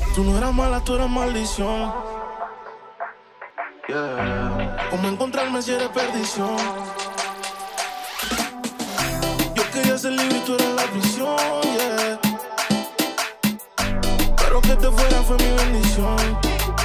Tú no eras mala, tú eras maldición. Yeah. ¿Cómo encontrarme si eres perdición? Yo quería ser libre y tú eras la prisión, yeah. Pero que te fuera fue mi bendición.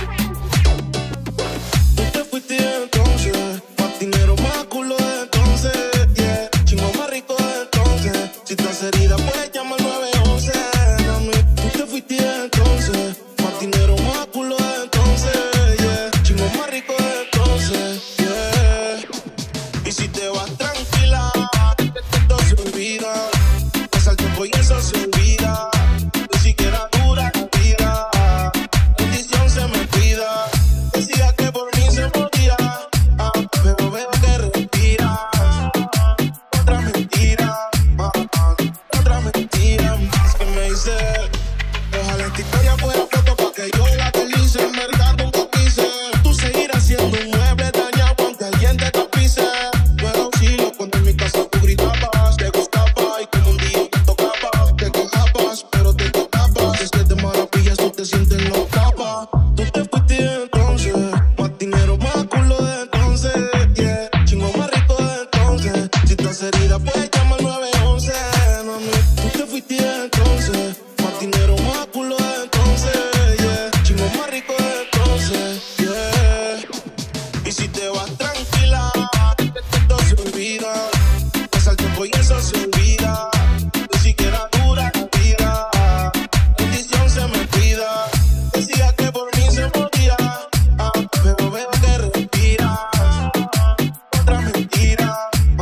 Tú te fuiste entonces, más dinero, más culo de entonces, yeah. Chingo más rico de entonces. Si estás herida puedes llamar 911, mami. Tú te fuiste entonces, más dinero, más culo de entonces, yeah. Chingo más rico de entonces, yeah. Y si te vas tranquila, todo se olvida. Pasa el tiempo y eso se olvida. Ni siquiera dura la vida. Bendición se me cuida. Decía que por mí se podía, pero veo que respiras. Otra mentira, otra mentira más que me hice. Ojalá esta historia fuera foto pa' que yo la deslice. En verdad nunca quise. Tú seguirás siendo un mueble dañado aunque alguien te tapice. No era auxilio cuando en mi casa tú gritabas. Te gustaba y como un día te tocaba. Te quejabas, pero te tocabas. Es que de maravillas tú te sientes loca, pa. Tú te fuiste entonces, más dinero, más culo de entonces, yeah. Chingo más rico de entonces. Si estás herida puedes llamar 911, mami. Tú te fuiste entonces, más dinero, más culo de entonces, yeah. Chingo más rico de entonces, yeah. Y si te vas tranquila, todo se olvida. Pasa el tiempo y eso se olvida. Ni siquiera dura la vida. Bendición se me cuida. Decía que por mí se podía, pero veo que respiras. Otra mentira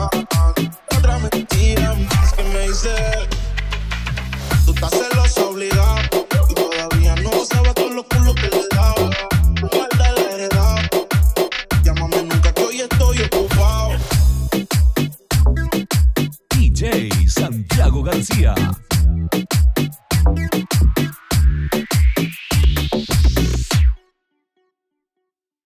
más que me hice. Tú estás celosa obligada y todavía no sabes todos los culos que le daba. Mal de la heredad. Llámame nunca que hoy estoy ocupado. DJ Santiago García.